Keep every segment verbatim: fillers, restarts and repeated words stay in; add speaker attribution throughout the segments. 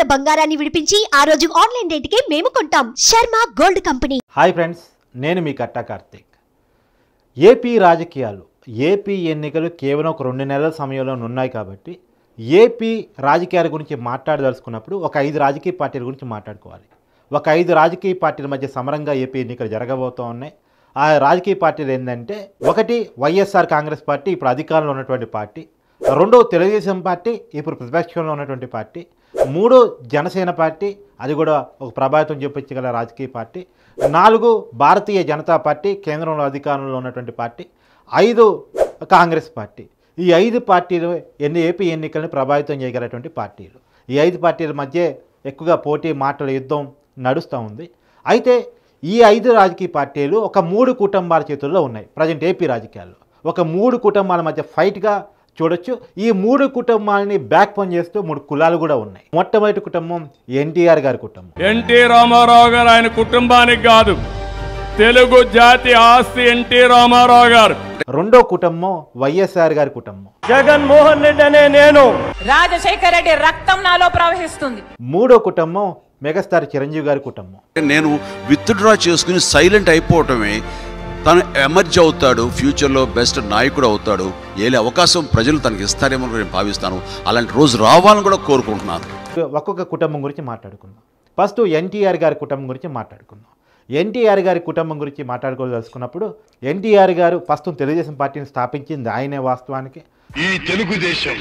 Speaker 1: ఉన్న బంగారాన్ని విడిపించి ఆ రోజు ఆన్లైన్ రేటుకే మేము కొంటాం. Sharma gold company.
Speaker 2: Hi friends, నేను మీ కట్టా కార్తీక్. ఏపీ రాజకీయాలు, ఏపీ ఎన్నికలు కేవలం ఒక రెండు నెలల సమయంలో ఉన్నాయి కాబట్టి ఏపీ రాజకీయాల గురించి మాట్లాడదలుచుకున్నప్పుడు ఒక ఐదు రాజకీయ పార్టీల గురించి మాట్లాడుకోవాలి. ఒక ఐదు రాజకీయ పార్టీల మధ్య సమరంగా ఏపీ ఎన్నికలు జరగబోతూ ఉన్నాయి. ఆ రాజకీయ పార్టీలు ఏంటంటే, ఒకటి వైఎస్ఆర్ కాంగ్రెస్ పార్టీ, ఇప్పుడు అధికారంలో ఉన్నటువంటి పార్టీ. రెండో తెలుగుదేశం పార్టీ, ఇప్పుడు ప్రతిపక్షంలో ఉన్నటువంటి పార్టీ. మూడో జనసేన పార్టీ, అది కూడా ఒక ప్రభావితం చూపించగల రాజకీయ పార్టీ. నాలుగు భారతీయ జనతా పార్టీ, కేంద్రంలో అధికారంలో ఉన్నటువంటి పార్టీ. ఐదు కాంగ్రెస్ పార్టీ. ఈ ఐదు పార్టీలు ఎన్ని ఏపీ ఎన్నికలను ప్రభావితం చేయగలటువంటి పార్టీలు. ఈ ఐదు పార్టీల మధ్య ఎక్కువగా పోటీ, మాటల యుద్ధం నడుస్తూ ఉంది. అయితే ఈ ఐదు రాజకీయ పార్టీలు ఒక మూడు కుటుంబాల చేతుల్లో ఉన్నాయి ప్రజెంట్ ఏపీ రాజకీయాల్లో. ఒక మూడు కుటుంబాల మధ్య ఫైట్గా చూడొచ్చు. ఈ మూడు కుటుంబాలని బ్యాక్ పని చేస్తూ మూడు కులాలు కూడా ఉన్నాయి. మొట్టమొదటి కుటుంబం ఎన్టీఆర్ గారి కుటుంబం.
Speaker 3: ఎన్టీ రామారావు గారు ఆయన కుటుంబానికి కాదు, తెలుగు జాతి ఆస్తి ఎన్టీ రామారావు గారు.
Speaker 2: రెండో కుటుంబం వైఎస్ఆర్ గారి కుటుంబం.
Speaker 3: జగన్మోహన్ రెడ్డి అనే నేను,
Speaker 4: రాజశేఖర రెడ్డి రక్తం నాలో ప్రవహిస్తుంది.
Speaker 2: మూడో కుటుంబం మెగాస్టార్ చిరంజీవి గారి కుటుంబం.
Speaker 5: నేను విత్డ్రా చేసుకుని సైలెంట్ అయిపోవటమే, తను ఎమర్జ్ అవుతాడు, ఫ్యూచర్లో బెస్ట్ నాయకుడు అవుతాడు, ఏలే అవకాశం ప్రజలు తనకి ఇస్తారేమో నేను భావిస్తాను. అలాంటి రోజు రావాలని కూడా కోరుకుంటున్నాను.
Speaker 2: ఒక్కొక్క కుటుంబం గురించి మాట్లాడుకుందాం. ఫస్ట్ ఎన్టీఆర్ గారి కుటుంబం గురించి మాట్లాడుకుందాం. ఎన్టీఆర్ గారి కుటుంబం గురించి మాట్లాడుకోదలుచుకున్నప్పుడు, ఎన్టీఆర్ గారు ఫస్ట్ తెలుగుదేశం పార్టీని స్థాపించింది ఆయనే. వాస్తవానికి
Speaker 6: ఈ తెలుగుదేశం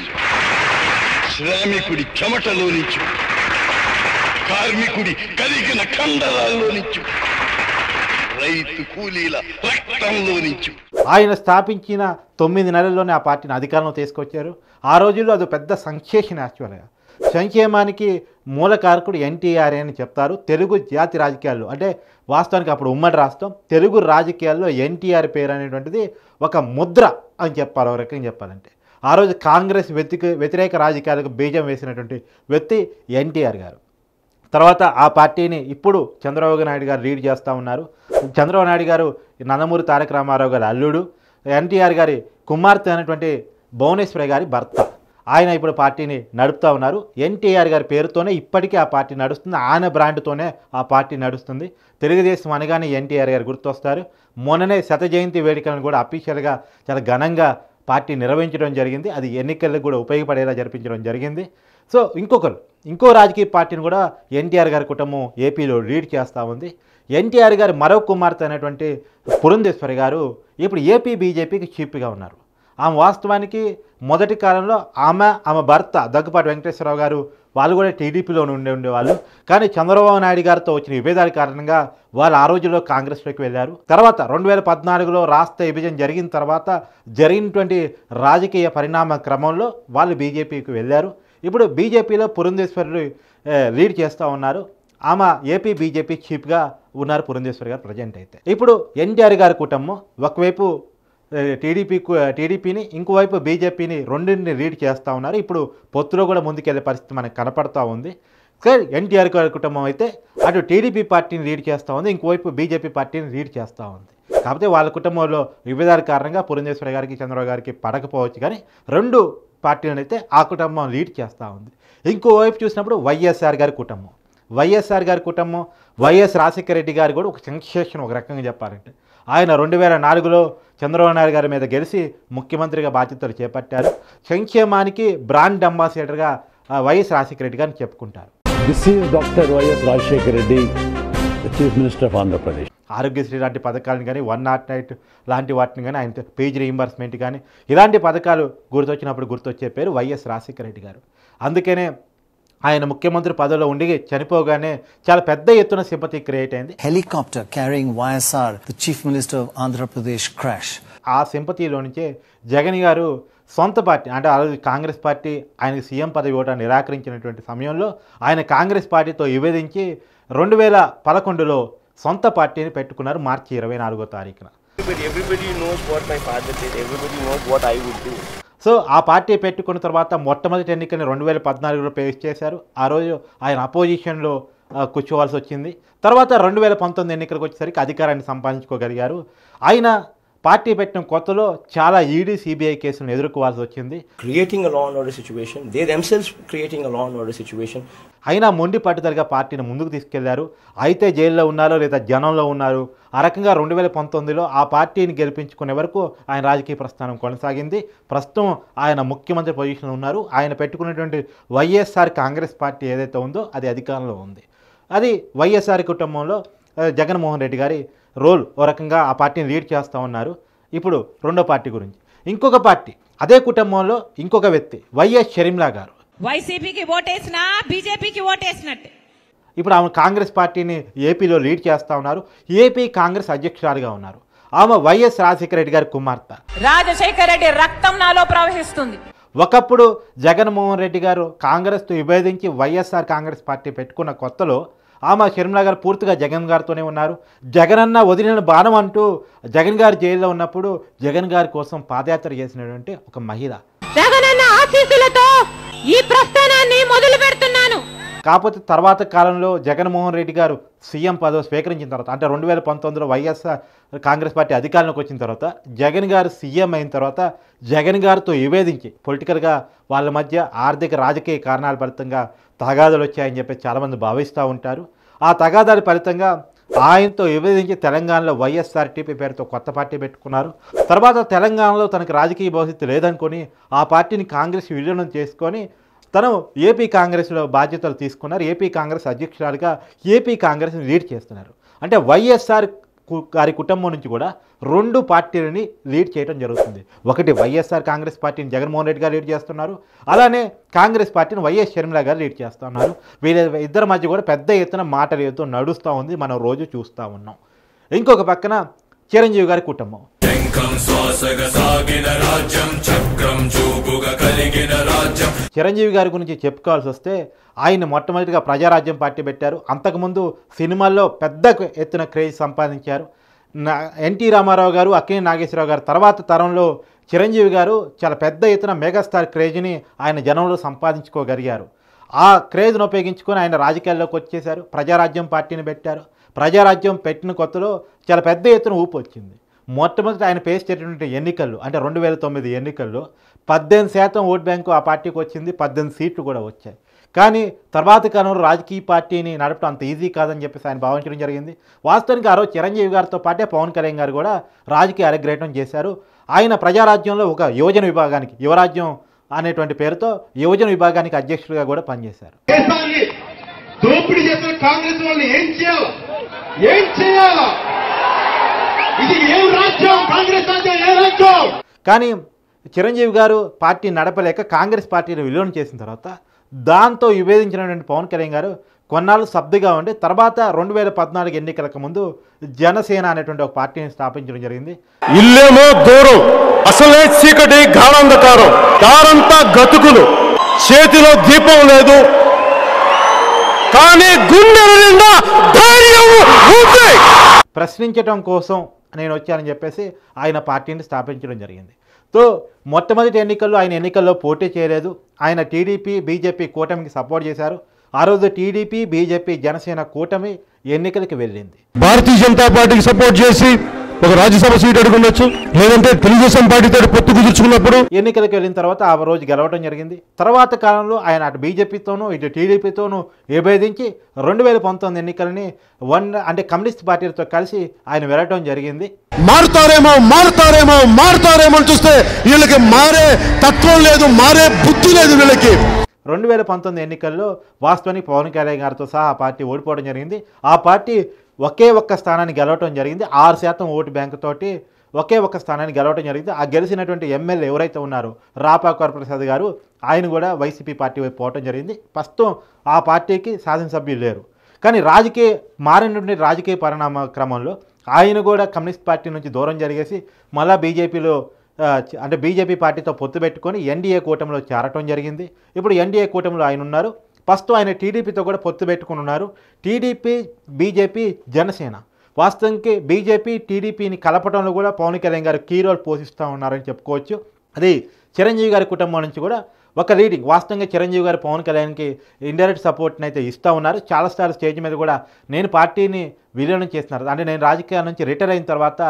Speaker 6: శ్రామికుడి చెమటలో నుంచి, కార్మికుడి కలిగిన కండరాల్లో నుంచి, రైతు కూలీల రక్తంలో నుంచి
Speaker 2: ఆయన స్థాపించిన తొమ్మిది నెలల్లోనే ఆ పార్టీని అధికారంలో తీసుకొచ్చారు. ఆ రోజుల్లో అది పెద్ద సంక్షేషణ. యాక్చువల్గా సంక్షేమానికి మూలకారకుడు ఎన్టీఆర్ అని చెప్తారు. తెలుగు జాతి రాజకీయాల్లో, అంటే వాస్తవానికి అప్పుడు ఉమ్మడి రాష్ట్రం, తెలుగు రాజకీయాల్లో ఎన్టీఆర్ పేరు అనేటువంటిది ఒక ముద్ర అని చెప్పాలి. ఒక రకంగా చెప్పాలంటే ఆ రోజు కాంగ్రెస్ వ్యతిక వ్యతిరేక రాజకీయాలకు బీజం వేసినటువంటి వ్యక్తి ఎన్టీఆర్ గారు. తర్వాత ఆ పార్టీని ఇప్పుడు చంద్రబాబు నాయుడు గారు లీడ్ చేస్తూ ఉన్నారు. చంద్రబాబు నాయుడు గారు నందమూరి తారక రామారావు గారి అల్లుడు, ఎన్టీఆర్ గారి కుమార్తె అయినటువంటి భువనేశ్వరి గారి భర్త. ఆయన ఇప్పుడు పార్టీని నడుపుతూ ఉన్నారు. ఎన్టీఆర్ గారి పేరుతోనే ఇప్పటికీ ఆ పార్టీ నడుస్తుంది. ఆయన బ్రాండ్తోనే ఆ పార్టీ నడుస్తుంది. తెలుగుదేశం అనగానే ఎన్టీఆర్ గారు గుర్తొస్తారు. మొన్ననే శత జయంతి వేడుకలను కూడా అఫీషియల్గా చాలా ఘనంగా పార్టీ నిర్వహించడం జరిగింది. అది ఎన్నికలకు కూడా ఉపయోగపడేలా జరిపించడం జరిగింది. సో ఇంకొకరు ఇంకో రాజకీయ పార్టీని కూడా ఎన్టీఆర్ గారి కుటుంబం ఏపీలో లీడ్ చేస్తూ ఉంది. ఎన్టీఆర్ గారి మరో కుమార్తె అయినటువంటి పురంధేశ్వరి గారు ఇప్పుడు ఏపీ బీజేపీకి చీఫ్గా ఉన్నారు. ఆమె వాస్తవానికి మొదటి కాలంలో ఆమె ఆమె భర్త దగ్గుపాటి వెంకటేశ్వరరావు గారు వాళ్ళు కూడా టీడీపీలో ఉండే ఉండేవాళ్ళు. కానీ చంద్రబాబు నాయుడు గారితో వచ్చిన విభేదాల కారణంగా వాళ్ళు ఆ రోజుల్లో కాంగ్రెస్లోకి వెళ్ళారు. తర్వాత రెండు వేల పద్నాలుగులో రాష్ట్ర విభజన జరిగిన తర్వాత జరిగినటువంటి రాజకీయ పరిణామ క్రమంలో వాళ్ళు బీజేపీకి వెళ్ళారు. ఇప్పుడు బీజేపీలో పురంధేశ్వరి లీడ్ చేస్తూ ఉన్నారు. ఆమె ఏపీ బీజేపీ చీఫ్గా ఉన్నారు పురంధేశ్వరి గారు ప్రజెంట్ అయితే. ఇప్పుడు ఎన్టీఆర్ గారి కుటుంబం ఒకవైపు టీడీపీ టీడీపీని ఇంకోవైపు బీజేపీని రెండింటిని లీడ్ చేస్తూ ఉన్నారు. ఇప్పుడు పొత్తులో కూడా ముందుకెళ్లే పరిస్థితి మనకు కనపడతా ఉంది. కానీ ఎన్టీఆర్ గారి కుటుంబం అయితే అటు టీడీపీ పార్టీని లీడ్ చేస్తూ ఉంది, ఇంకోవైపు బీజేపీ పార్టీని లీడ్ చేస్తూ ఉంది. కాకపోతే వాళ్ళ కుటుంబంలో విభేదాల కారణంగా పురంధేశ్వరి గారికి చంద్రబాబు గారికి పడకపోవచ్చు, కానీ రెండు పార్టీలను అయితే ఆ కుటుంబం లీడ్ చేస్తూ ఉంది. ఇంకోవైపు చూసినప్పుడు వైఎస్ఆర్ గారి కుటుంబం. వైఎస్ఆర్ గారి కుటుంబం వైఎస్ రాజశేఖర రెడ్డి గారు కూడా ఒక సంక్షేషణ, ఒక రకంగా చెప్పాలంటే. ఆయన రెండు వేల నాలుగులో చంద్రబాబు నాయుడు గారి మీద గెలిచి ముఖ్యమంత్రిగా బాధ్యతలు చేపట్టారు. సంక్షేమానికి బ్రాండ్ అంబాసిడర్గా వైఎస్ రాజశేఖర రెడ్డి గారిని చెప్పుకుంటారు.
Speaker 7: This is doctor YS Rajasekhara Reddy, chief minister of Andhra Pradesh.
Speaker 2: Aarogyasri లాంటి పథకాలను కానీ, వన్ నాట్ నైట్ లాంటి వాటిని కానీ, ఆయన పేజ్ రీయింబర్స్మెంట్ కానీ, ఇలాంటి పథకాలు గుర్తొచ్చినప్పుడు గుర్తొచ్చే పేరు వైఎస్ రాజశేఖర రెడ్డి గారు. అందుకనే ఆయన ముఖ్యమంత్రి పదవిలో ఉండి చనిపోగానే చాలా పెద్ద ఎత్తున సింపతి క్రియేట్ అయింది.
Speaker 8: Helicopter carrying YSR the chief minister of Andhra Pradesh crash.
Speaker 2: ఆ సింపతిలో నుంచే జగన్ గారు సొంత పార్టీ, అంటే ఆ రోజు కాంగ్రెస్ పార్టీ ఆయనకు సీఎం పదవి ఇవ్వడానికి నిరాకరించినటువంటి సమయంలో ఆయన కాంగ్రెస్ పార్టీతో విభేదించి రెండు వేల పదకొండులో సొంత పార్టీని పెట్టుకున్నారు మార్చి ఇరవై నాలుగో తారీఖున. సో ఆ పార్టీ పెట్టుకున్న తర్వాత మొట్టమొదటి ఎన్నికని రెండు వేల పద్నాలుగులో ఫేస్ చేశారు. ఆ రోజు ఆయన అపోజిషన్లో కూర్చోవాల్సి వచ్చింది. తర్వాత రెండు వేల పంతొమ్మిది ఎన్నికలకు వచ్చేసరికి అధికారాన్ని సంపాదించుకోగలిగారు. ఆయన పార్టీ పెట్టిన కొత్తలో చాలా ఈడీ సిబిఐ కేసులను ఎదుర్కోవాల్సి వచ్చింది.
Speaker 9: Creating a law and order situation, they themselves creating a law and order situation.
Speaker 2: అయినా మొండి పట్టుదలగా పార్టీని ముందుకు తీసుకెళ్లారు. అయితే జైల్లో ఉన్నారో లేదా జనంలో ఉన్నారు. ఆ రకంగా రెండు వేల పంతొమ్మిదిలో ఆ పార్టీని గెలిపించుకునే వరకు ఆయన రాజకీయ ప్రస్థానం కొనసాగింది. ప్రస్తుతం ఆయన ముఖ్యమంత్రి పొజిషన్లో ఉన్నారు. ఆయన పెట్టుకున్నటువంటి వైఎస్ఆర్ కాంగ్రెస్ పార్టీ ఏదైతే ఉందో అది అధికారంలో ఉంది. అది వైఎస్ఆర్ కుటుంబంలో జగన్మోహన్ రెడ్డి గారి రోల్ ఓ రకంగా ఆ పార్టీని లీడ్ చేస్తూ ఉన్నారు. ఇప్పుడు రెండో పార్టీ గురించి, ఇంకొక పార్టీ అదే కుటుంబంలో ఇంకొక వ్యక్తి వైఎస్ షర్మిల గారు.
Speaker 4: వైసీపీకి ఓటేసినా బీజేపీకి ఓటేసినట్టే.
Speaker 2: ఇప్పుడు ఆమె కాంగ్రెస్ పార్టీని ఏపీలో లీడ్ చేస్తూ ఉన్నారు. ఏపీ కాంగ్రెస్ అధ్యక్షురాలుగా ఉన్నారు. ఆమె వైఎస్ రాజశేఖర రెడ్డి గారి కుమార్తె.
Speaker 4: రాజశేఖర రెడ్డి రక్తం నాలో ప్రవహిస్తుంది.
Speaker 2: ఒకప్పుడు జగన్మోహన్ రెడ్డి గారు కాంగ్రెస్తో విభేదించి వైఎస్ఆర్ కాంగ్రెస్ పార్టీ పెట్టుకున్న కొత్తలో ఆమె షర్మిల గారు పూర్తిగా జగన్ గారితోనే ఉన్నారు. జగనన్న వదిలిన బాణం అంటూ జగన్ గారు జైల్లో ఉన్నప్పుడు జగన్ గారి కోసం పాదయాత్ర చేసినటువంటి ఒక మహిళ.
Speaker 4: జగనన్న ఆశీస్సులతో ఈ ప్రస్థానాన్ని మొదలు పెడుతున్నాను.
Speaker 2: కాకపోతే తర్వాత కాలంలో జగన్మోహన్ రెడ్డి గారు సీఎం పదవి స్వీకరించిన తర్వాత, అంటే రెండు వేల పంతొమ్మిదిలో వైఎస్ఆర్ కాంగ్రెస్ పార్టీ అధికారంలోకి వచ్చిన తర్వాత జగన్ గారు సీఎం అయిన తర్వాత జగన్ గారితో విభేదించి పొలిటికల్గా వాళ్ళ మధ్య ఆర్థిక రాజకీయ కారణాల ఫలితంగా తగాదాలు వచ్చాయని చెప్పి చాలామంది భావిస్తూ ఉంటారు. ఆ తగాదాల ఫలితంగా ఆయనతో విభేదించి తెలంగాణలో వైఎస్ఆర్టీపీ పేరుతో కొత్త పార్టీ పెట్టుకున్నారు. తర్వాత తెలంగాణలో తనకు రాజకీయ భవిష్యత్తు లేదనుకొని ఆ పార్టీని కాంగ్రెస్ విలీనం చేసుకొని తను ఏపీ కాంగ్రెస్లో బాధ్యతలు తీసుకున్నారు. ఏపీ కాంగ్రెస్ అధ్యక్షురాలుగా ఏపీ కాంగ్రెస్ని లీడ్ చేస్తున్నారు. అంటే వైఎస్ఆర్ గారి కుటుంబం నుంచి కూడా రెండు పార్టీలని లీడ్ చేయడం జరుగుతుంది. ఒకటి వైఎస్ఆర్ కాంగ్రెస్ పార్టీని జగన్మోహన్ రెడ్డి గారు లీడ్ చేస్తున్నారు. అలానే కాంగ్రెస్ పార్టీని వైఎస్ షర్మిల గారు లీడ్ చేస్తున్నారు. వీళ్ళ ఇద్దరి మధ్య కూడా పెద్ద ఎత్తున మాటలు ఎత్తు నడుస్తూ ఉంది, మనం రోజు చూస్తూ ఉన్నాం. ఇంకొక పక్కన చిరంజీవి గారి కుటుంబం. చిరంజీవి గారి గురించి చెప్పుకోవాల్సి వస్తే ఆయన మొట్టమొదటిగా ప్రజారాజ్యం పార్టీ పెట్టారు. అంతకుముందు సినిమాల్లో పెద్ద ఎత్తున క్రేజ్ సంపాదించారు. ఎన్టీ రామారావు గారు, అక్కినేని నాగేశ్వరరావు గారు తర్వాత తరంలో చిరంజీవి గారు చాలా పెద్ద ఎత్తున మెగాస్టార్ క్రేజ్ని ఆయన జనంలో సంపాదించుకోగలిగారు. ఆ క్రేజ్ను ఉపయోగించుకొని ఆయన రాజకీయాల్లోకి వచ్చేశారు. ప్రజారాజ్యం పార్టీని పెట్టారు. ప్రజారాజ్యం పెట్టిన కొత్తలో చాలా పెద్ద ఎత్తున ఊపు వచ్చింది. మొట్టమొదటి ఆయన ఫేస్ చేసినటువంటి ఎన్నికల్లో, అంటే రెండు వేల తొమ్మిది ఎన్నికల్లో పద్దెనిమిది శాతం ఓట్ బ్యాంకు ఆ పార్టీకి వచ్చింది. పద్దెనిమిది సీట్లు కూడా వచ్చాయి. కానీ తర్వాత కాలంలో రాజకీయ పార్టీని నడపడం అంత ఈజీ కాదని చెప్పేసి ఆయన భావించడం జరిగింది. వాస్తవానికి ఆ రోజు చిరంజీవి గారితో పాటే పవన్ కళ్యాణ్ గారు కూడా రాజకీయ అరగ్రేటం చేశారు. ఆయన ప్రజారాజ్యంలో ఒక యువజన విభాగానికి, యువరాజ్యం అనేటువంటి పేరుతో యువజన విభాగానికి అధ్యక్షుడిగా కూడా పనిచేశారు.
Speaker 6: దోపిడీ చేసిన కాంగ్రెస్ వాళ్ళు ఏం చేయాలి ఏం చేయాలా ఇది ఏం రాజ్యం కాంగ్రెస్ రాజ్యం ఏ రాజ్యం.
Speaker 2: కానీ చిరంజీవి గారు పార్టీ నడపలేక కాంగ్రెస్ పార్టీని విలీనం చేసిన తర్వాత దాంతో విభేదించినటువంటి పవన్ కళ్యాణ్ గారు కొన్నాళ్ళు సబ్దుగా ఉండి తర్వాత రెండు వేల పద్నాలుగు ఎన్నికలకు ముందు జనసేన అనేటువంటి ఒక పార్టీని స్థాపించడం జరిగింది.
Speaker 3: ఇల్లేమో దూరం, అసలే చీకటి గాఢాంధకారం, దారంతా గతుకులు, చేతిలో దీపం లేదు కానీ గుండెల నిండా ధైర్యం ఉంది.
Speaker 2: ప్రశ్నించడం కోసం నేను వచ్చానని చెప్పేసి ఆయన పార్టీని స్థాపించడం జరిగింది. సో మొట్టమొదటి ఎన్నికల్లో ఆయన ఎన్నికల్లో పోటీ చేయలేదు. ఆయన టీడీపీ బీజేపీ కూటమికి సపోర్ట్ చేశారు. ఆ రోజు టీడీపీ బీజేపీ జనసేన కూటమి ఎన్నికలకు వెళ్ళింది.
Speaker 3: భారతీయ జనతా పార్టీకి సపోర్ట్ చేసి ఒక రాజ్యసభ సీట్ అడుగుండొచ్చు, లేదంటే తెలుగుదేశం పార్టీతో పొత్తు కుదుర్చుకున్నప్పుడు
Speaker 2: ఎన్నికలకు వెళ్ళిన తర్వాత ఆ రోజు గెలవడం జరిగింది. తర్వాత కాలంలో ఆయన అటు బీజేపీతోనూ ఇటు టీడీపీతోనూ విభేదించి రెండు వేల పంతొమ్మిది ఎన్నికలని వన్ అంటే కమ్యూనిస్ట్ పార్టీలతో కలిసి ఆయన వెళ్ళటం జరిగింది.
Speaker 3: మారుతారేమో మారుతారేమో మారుతారేమో చూస్తే వీళ్ళకి మారే తత్వం లేదు, మారే బుద్ధి లేదు వీళ్ళకి.
Speaker 2: రెండు వేల పంతొమ్మిది ఎన్నికల్లో వాస్తవానికి పవన్ కళ్యాణ్ గారితో సహా ఆ పార్టీ ఓడిపోవడం జరిగింది. ఆ పార్టీ ఒకే ఒక్క స్థానాన్ని గెలవటం జరిగింది. ఆరు శాతం ఓటు బ్యాంకు తోటి ఒకే ఒక్క స్థానాన్ని గెలవటం జరిగింది. ఆ గెలిచినటువంటి ఎమ్మెల్యే ఎవరైతే ఉన్నారో రాపాక వరప్రసాద్ గారు, ఆయన కూడా వైసీపీ పార్టీ వైపు పోవటం జరిగింది. ప్రస్తుతం ఆ పార్టీకి శాసనసభ్యులు లేరు. కానీ రాజకీయ మారినటువంటి రాజకీయ పరిణామ క్రమంలో ఆయన కూడా కమ్యూనిస్ట్ పార్టీ నుంచి దూరం జరిగేసి మళ్ళా బీజేపీలో అంటే బీజేపీ పార్టీతో పొత్తు పెట్టుకొని ఎన్డీఏ కూటమిలో చేరటం జరిగింది. ఇప్పుడు ఎన్డీఏ కూటమిలో ఆయన ఉన్నారు. ఫస్ట్ ఆయన టీడీపీతో కూడా పొత్తు పెట్టుకుని ఉన్నారు. టీడీపీ బీజేపీ జనసేన వాస్తవానికి బీజేపీ టీడీపీని కలపడంలో కూడా పవన్ కళ్యాణ్ గారు కీ రోల్ పోషిస్తూ ఉన్నారని చెప్పుకోవచ్చు. అది చిరంజీవి గారి కుటుంబం నుంచి కూడా ఒక లీడింగ్. వాస్తవంగా చిరంజీవి గారు పవన్ కళ్యాణ్కి ఇండైరెక్ట్ సపోర్ట్ని అయితే ఇస్తూ ఉన్నారు. చాలాసార్లు స్టేజ్ మీద కూడా నేను పార్టీని విలీనం చేస్తున్నారు, అంటే నేను రాజకీయాల నుంచి రిటైర్ అయిన తర్వాత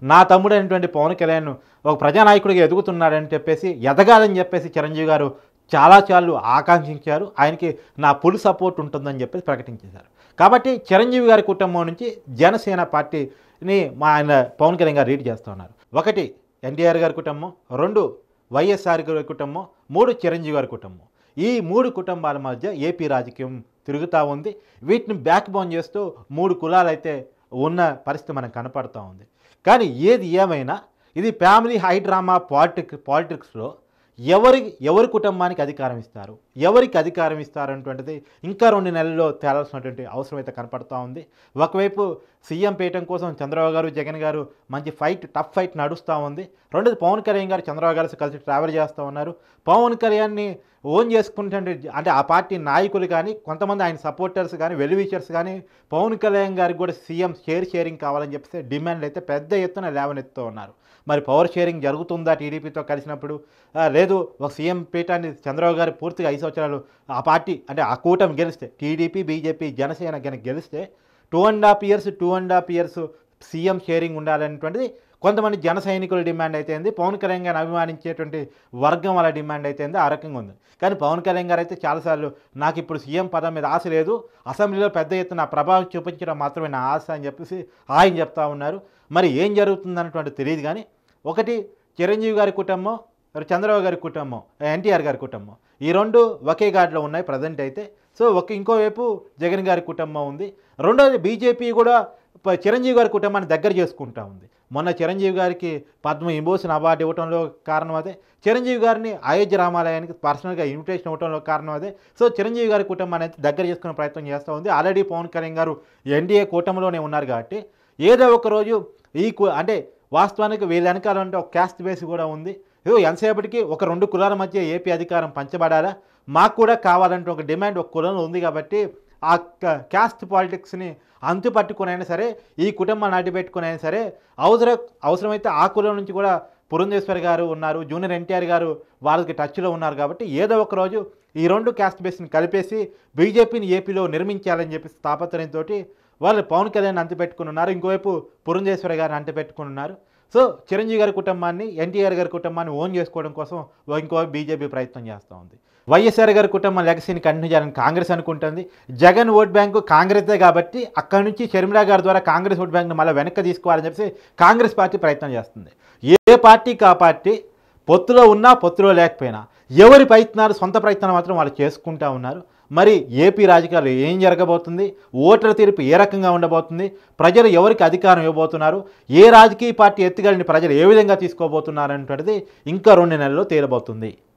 Speaker 2: నా తమ్ముడు అయినటువంటి పవన్ కళ్యాణ్ ఒక ప్రజానాయకుడిగా ఎదుగుతున్నాడని చెప్పేసి ఎదగాలని చెప్పేసి చిరంజీవి గారు చాలా చాలు ఆకాంక్షించారు. ఆయనకి నా ఫుల్ సపోర్ట్ ఉంటుందని చెప్పేసి ప్రకటించేశారు. కాబట్టి చిరంజీవి గారి కుటుంబం నుంచి జనసేన పార్టీని మా ఆయన పవన్ కళ్యాణ్ గారు రీడ్ చేస్తూ ఉన్నారు. ఒకటి ఎన్టీఆర్ గారి కుటుంబం, రెండు వైఎస్ఆర్ గారి కుటుంబం, మూడు చిరంజీవి గారి కుటుంబం. ఈ మూడు కుటుంబాల మధ్య ఏపీ రాజకీయం తిరుగుతూ ఉంది. వీటిని బ్యాక్ బోన్ చేస్తూ మూడు కులాలు అయితే ఉన్న పరిస్థితి మనకు కనపడుతూ ఉంది. కానీ ఏది ఏమైనా ఇది ఫ్యామిలీ హై డ్రామా పాలిటిక్ పాలిటిక్స్లో ఎవరి ఎవరి కుటుంబానికి అధికారం ఇస్తారు, ఎవరికి అధికారం ఇస్తారు అనేటువంటిది ఇంకా రెండు నెలల్లో తేలాల్సినటువంటి అవసరం అయితే కనపడుతూ ఉంది. ఒకవైపు సీఎం పీఠం కోసం చంద్రబాబు గారు జగన్ గారు మంచి ఫైట్ టఫ్ ఫైట్ నడుస్తూ ఉంది. రెండోది పవన్ కళ్యాణ్ గారు చంద్రబాబు గారు కలిసి ట్రావెల్ చేస్తూ ఉన్నారు. పవన్ కళ్యాణ్ని ఓన్ చేసుకుంటే అంటే ఆ పార్టీ నాయకులు కానీ కొంతమంది ఆయన సపోర్టర్స్ కానీ వెల్విషర్స్ కానీ పవన్ కళ్యాణ్ గారికి కూడా సీఎం షేర్ షేరింగ్ కావాలని చెప్పేసి డిమాండ్ అయితే పెద్ద ఎత్తున లేవనెత్తుతూ ఉన్నారు. మరి పవర్ షేరింగ్ జరుగుతుందా టీడీపీతో కలిసినప్పుడు? లేదు ఒక సీఎం పీఠాన్ని చంద్రబాబు గారు పూర్తిగా ఐదు సంవత్సరాలు ఆ పార్టీ అంటే ఆ కూటమి గెలిస్తే టీడీపీ బీజేపీ జనసేన కనుక గెలిస్తే two and half years two and half years CM sharing ఉండాలనేటువంటిది కొంతమంది జన సైనికుల డిమాండ్ అయితే ఉంది. పవన్ కళ్యాణ్ గారిని అభిమానించేటువంటి వర్గం వాళ్ళ డిమాండ్ అయితే ఉంది. ఆ రకంగా ఉంది. కానీ పవన్ కళ్యాణ్ గారు అయితే చాలాసార్లు నాకు ఇప్పుడు సీఎం పదం మీద ఆశ లేదు, అసెంబ్లీలో పెద్ద ఎత్తున ప్రభావం చూపించడం మాత్రమే నా ఆశ అని చెప్పేసి ఆయన చెప్తా ఉన్నారు. మరి ఏం జరుగుతుందన్నటువంటి తెలియదు. కానీ ఒకటి చిరంజీవి గారి కుటుంబం, చంద్రబాబు గారి కుటుంబం, ఎన్టీఆర్ గారి కుటుంబం, ఈ రెండు ఒకే గాడిలో ఉన్నాయి ప్రజెంట్ అయితే. సో ఒక ఇంకోవైపు జగన్ గారి కుటుంబం ఉంది. రెండోది బీజేపీ కూడా చిరంజీవి గారి కుటుంబాన్ని దగ్గర చేసుకుంటా ఉంది. మొన్న చిరంజీవి గారికి పద్మ విభూషణ్ అవార్డు ఇవ్వడంలో కారణం అదే, చిరంజీవి గారిని అయోధ్య రామాలయానికి పర్సనల్గా ఇన్విటేషన్ ఇవ్వడంలో కారణం అదే. సో చిరంజీవి గారి కుటుంబాన్ని అయితే దగ్గర చేసుకునే ప్రయత్నం చేస్తూ ఉంది. ఆల్రెడీ పవన్ కళ్యాణ్ గారు ఎన్డీఏ కూటమిలోనే ఉన్నారు కాబట్టి ఏదో ఒక రోజు ఈ అంటే వాస్తవానికి వీళ్ళ వెనకాల అంటే ఒక క్యాస్ట్ బేస్ కూడా ఉంది. ఎంతసేపటికి ఒక రెండు కులాల మధ్య ఏపీ అధికారం పంచబడాలా, మాకు కూడా కావాలంటే ఒక డిమాండ్ ఒక కులంలో ఉంది. కాబట్టి ఆ క్యాస్ట్ పాలిటిక్స్ని అంతు పట్టుకునైనా సరే ఈ కుటుంబాన్ని అడ్డుపెట్టుకునైనా సరే అవసరం అవసరమైతే ఆ కులం నుంచి కూడా పురంధేశ్వరి గారు ఉన్నారు, జూనియర్ ఎన్టీఆర్ గారు వాళ్ళకి టచ్లో ఉన్నారు. కాబట్టి ఏదో ఒక రోజు ఈ రెండు క్యాస్ట్ బేస్ని కలిపేసి బీజేపీని ఏపీలో నిర్మించాలని చెప్పి తాపత్రయంతో వాళ్ళు పవన్ కళ్యాణ్ అంటిపెట్టుకుని ఉన్నారు. ఇంకోవైపు పురంధేశ్వరి గారిని అంటిపెట్టుకుని ఉన్నారు. సో చిరంజీవి గారి కుటుంబాన్ని ఎన్టీఆర్ గారి కుటుంబాన్ని ఓన్ చేసుకోవడం కోసం ఇంకో బీజేపీ ప్రయత్నం చేస్తూ ఉంది. వైఎస్ఆర్ గారి కుటుంబం లెగసీని కంటిన్యూ చేయాలని కాంగ్రెస్ అనుకుంటుంది. జగన్ ఓట్ బ్యాంకు కాంగ్రెసే కాబట్టి అక్కడి నుంచి షర్మిలా గారి ద్వారా కాంగ్రెస్ ఓట్ బ్యాంక్ను మళ్ళీ వెనక్కి తీసుకోవాలని చెప్పి కాంగ్రెస్ పార్టీ ప్రయత్నం చేస్తుంది. ఏ పార్టీకి ఆ పార్టీ పొత్తులో ఉన్నా పొత్తులో లేకపోయినా ఎవరి ప్రయత్నాలు సొంత ప్రయత్నాలు మాత్రం వాళ్ళు చేసుకుంటూ ఉన్నారు. మరి ఏపీ రాజకీయాలు ఏం జరగబోతుంది, ఓటర్ల తీర్పు ఏ రకంగా ఉండబోతుంది, ప్రజలు ఎవరికి అధికారం ఇవ్వబోతున్నారు, ఏ రాజకీయ పార్టీ ఎత్తుగడని ప్రజలు ఏ విధంగా తీసుకోబోతున్నారు అనేటువంటిది ఇంకా రెండు నెలల్లో తేలబోతుంది.